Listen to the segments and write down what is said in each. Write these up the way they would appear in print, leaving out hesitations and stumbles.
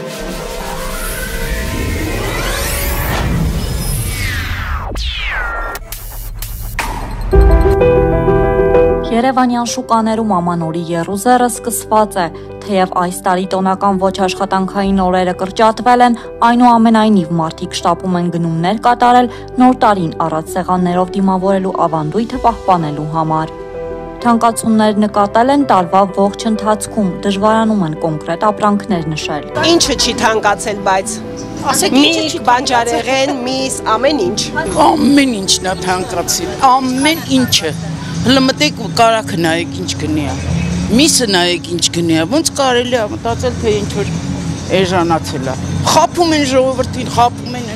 Երևանյան շուկաներում ամանորի եռուզեռը սկսված է, թեև այս տարի տոնական ոչ աշխատանքային օրերը կրճատվել են, այնուամենայնիվ մարդիկ շտապում են գնումներ կատարել նոր տարին առած սեղաններով դիմավորելու ավանդույթը պահպանելու համար։ Թանկացումներ նկատել են տարվա ողջ ընթացքում, դժվարանում են կոնկրետ ապրանքներ նշել։ Ինչը չի թանկացել, բայց միկ, բանջարեղեն, միս, ամեն ինչ։ Ամեն ինչն է թանկացել, ամեն ինչը։ Հլը մտեք կարաքը նայեք ինչ գնի է, միսը նայեք ինչ գնի է, ոնց կարելի է մտածել, թե ինչ-որ էժանացել է։ Խապում են ժողովրդին, խապում են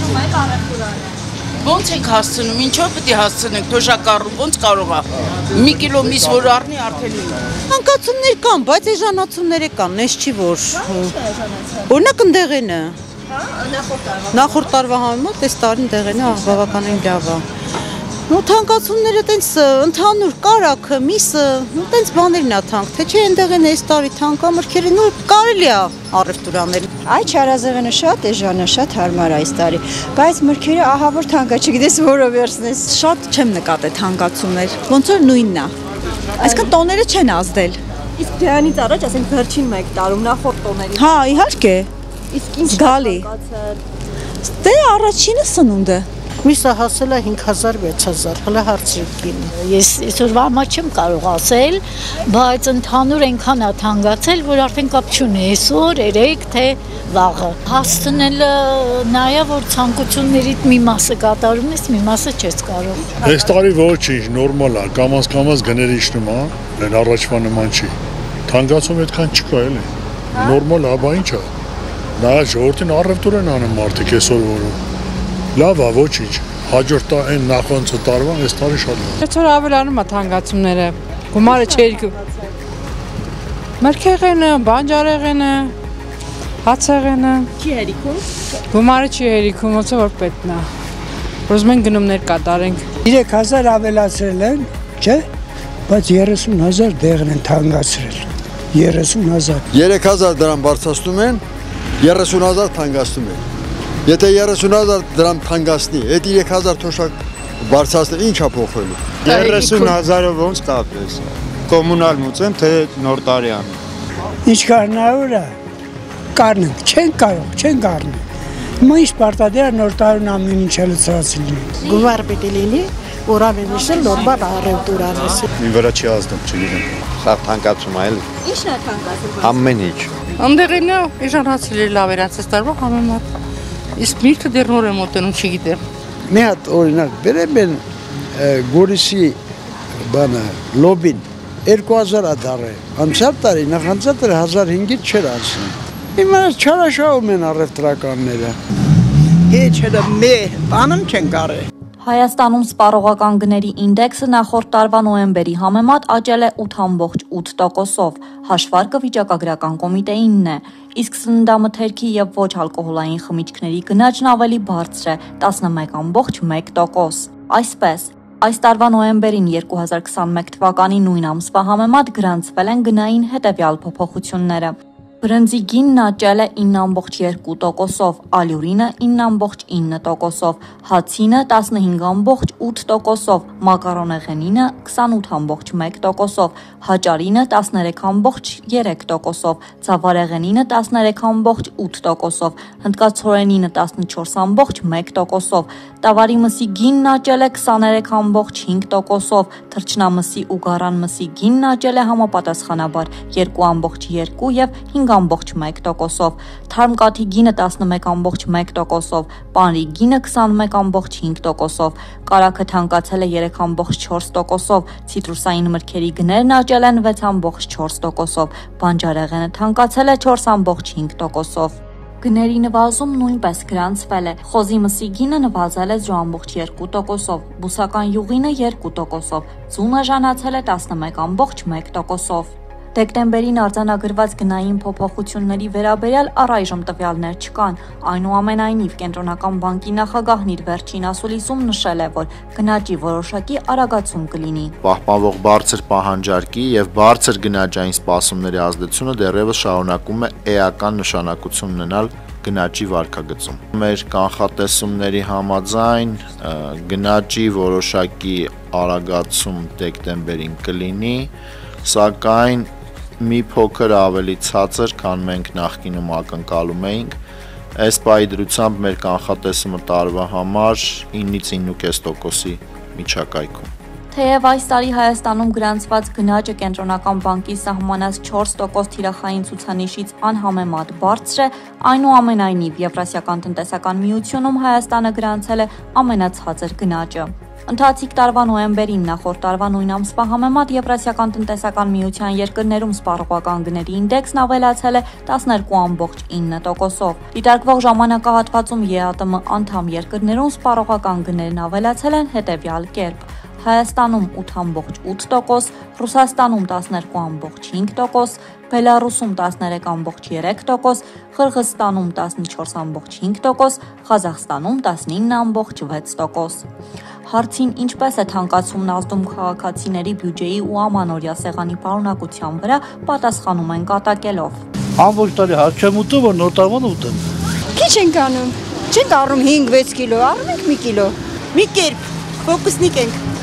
ոնց եք հասցնում, ինչով պետք է հասցնենք, թոշակառում, ոնց կարող է, մի կիլո միս որ առնի արդեն լինի։ Թանկացումներ կան, բայց էժանացումներ կան, ես չի որ։ Օրինակ ընդեղենը։ Նախորդ տարվա համեմատ այս տարին ընդեղենը բավականին լավ է։ Ու թանկացումները տենց ընդհանուր կարաքը, միսը, տենց բաներն է թանկ, թե չէ ընդեղեն այս տարի թանկամրգերը, նու կարելի է առևտուր անել։ Այդ չարազեղենը շատ էժան է, շատ հարմար է այս տարի, բայց մրգերը ահա որ թանկ է, չգիտես որով վերցնես։ Շատ չեմ նկատել թանկացումներ, ոնց որ նույնն է։ Այսինքն տոները չեն ազդել։ Իսկ դրանից առաջ, ասենք վերջին 1 տարում նախորդ տոների։ Հա, իհարկե։ Իսկ ինչ գալի։ Դե առաջինը սնունդը։ Միսը հասել է 5000-6000, հլը հարցրեք գինը։ Ես այսօրվա համար չեմ կարող ասել, բայց ընդհանուր այնքան է թանկացել, որ արդեն կապ չունի այսօր, երեկ, թե վաղը։ Հասցնելը նայա, որ ցանկություններիդ մի մասը կատարում ես, մի մասը չես կարող։ Այս տարի ոչինչ, նորմալ է, կամաց գները իջնում է, այն առաջվա նման չի։ Թանկացում այդքան չկա էլի։ Նորմալ է, բա ինչ է։ Նա ժողովրդին առևտուր են անում մարդիկ այսօր որում։ Լավ է, ոչինչ, հաջորդ այն նախանցը տարվան, այս տարի շատ լավ։ Այսօր ավելանում է թանկացումները, գումարը չերկու։ Մրգեղենը, բանջարեղենը, հացեղենը։ Չի հերիքում։ Գումարը չի հերիքում, ոնց որ պետքն է։ Ուզում են գնումներ կատարենք։ 3000 ավելացրել են, չէ՞, բայց 30000 դեղն են թանկացրել։ 30000։ 3000 դրամ բարձրացնում են, 30000 թանկացնում են։ Եթե 30000 դրամ թանկացնի, այդ 3000 թոշակ բարձրացնել ինչ է փոխվելու։ 30000-ը ոնց կապես։ Կոմունալ մուծեմ, թե նոր տարի անի։ Ինչ կարնավոր է։ Կարնենք, չեն կարող, չեն կարնել։ Հիմա ինչ պարտադիր է նոր տարին ամեն ինչը լցրացնի։ Գումար պետք է լինի, որ ամեն ինչը նորմալ առևտուր անես։ Մի վրա չի ազդում, չգիտեմ։ Սա թանկացում է էլի։ Ի՞նչն է թանկացել։ Ամեն ինչ։ Ընդեղենը էժանացել է լավ երացես տարվա համեմատ։ Իսկ միրգը դեռ նոր եմ մոտենում, չգիտեմ։ Մի հատ օրինակ բերեմ են Գորիսի բանը լոբին 2000 ադարը։ Անցյալ տարի նախանցած տարի 1500 չէր անցնում։ Հիմա չարաշահում են առևտրականները։ Հեչերը մե բանում չեն կարել։ Հայաստանում սպառողական գների ինդեքսը նախորդ տարվա նոյեմբերի համեմատ աճել է 8.8%-ով, հաշվարկը վիճակագրական կոմիտեինն է, իսկ սննդամթերքի եւ ոչ ալկոհոլային խմիչքների գնաճն ավելի բարձր է 11.1%։ Այսպես, այս տարվա նոյեմբերին 2021 թվականի նույն ամսվա համեմատ գրանցվել են գնային հետևյալ փոփոխությունները։ Բրնձի գինն աճել է 9.2%-ով, ալյուրինը 9.9%-ով, հացինը 15.8%-ով, մակարոնեղենինը 28.1%-ով, հաճարինը 13.3%-ով, ծավարեղենինը 13.8%-ով, հնդկացորենինը 14.1%-ով, տավարի մսի գինն աճել է 23.5%-ով, թռչնամսի ու գառան մսի գինն աճել է համապատասխանաբար 2.2 եւ 5.1%-ով, թարմ կաթի գինը 11.1%-ով, պանրի գինը 21.5%-ով, կարագը թանկացել է 3.4%-ով, ցիտրուսային մրգերի գներն աճել են 6.4%-ով, բանջարեղենը թանկացել է 4.5%-ով։ Գների նվազում նույնպես գրանցվել է, խոզի մսի գինը նվազել է 0.2%-ով, բուսական յուղինը 2%-ով, ձունը ժանացել է 11.1%-ով։ Դեկտեմբերին արձանագրված գնային փոփոխությունների վերաբերյալ առայժմ տվյալներ չկան։ Այնուամենայնիվ Կենտրոնական բանկի նախագահն իր վերջին ասուլիսում նշել է, որ գնաճի որոշակի արագացում կլինի։ Պահպանվող բարձր պահանջարկի եւ բարձր գնաճային սպասումների ազդեցությունը դեռևս շարունակում է էական նշանակություն ունենալ գնաճի վարկագծում։ Մեր կանխատեսումների համաձայն գնաճի որոշակի արագացում դեկտեմբերին կլինի, սակայն մի փոքր ավելի ցածր, քան մենք նախկինում ակնկալում էինք, այս պահի դրությամբ մեր կանխատեսումը տարվա համար 9-ից 9.5%-ի միջակայքում։ Թեև այս տարի Հայաստանում գրանցված գնաճը Կենտրոնական բանկի սահմանած 4% թիրախային ցուցանիշից անհամեմատ բարձր է, այնուամենայնիվ Եվրասիական տնտեսական միությունում Հայաստանը գրանցել է ամենացածր գնաճը։ Ընթացիկ տարվա նոյեմբերին նախորդ տարվա նույն ամսվա համեմատ Եվրասիական տնտեսական միության երկրներում սպառողական գների ինդեքսն ավելացել է 12.9%-ով։ Դիտարկվող ժամանակահատվածում ԵԱՏՄ անդամ երկրներում սպառողական գներն ավելացել են հետևյալ կերպ. Հայաստանում 8.8%, Ռուսաստանում 12.5%, Բելառուսում 13.3%, Ղրղըզստանում 14.5%, Ղազախստանում 19.6%։ Հարցին ինչպես է թանկացումն ազդում քաղաքացիների բյուջեի ու ամանորյա սեղանի պարունակության վրա, պատասխանում են կատակելով։ Ամբողջ տարի հարց չեմ ուտում, որ նոր տարվան ուտեմ։ Քիչ ենք անում։ Չենք առնում 5-6 կիլո, առնում ենք 1 կիլո։ Մի կերպ, ֆոկուսնիկ ենք։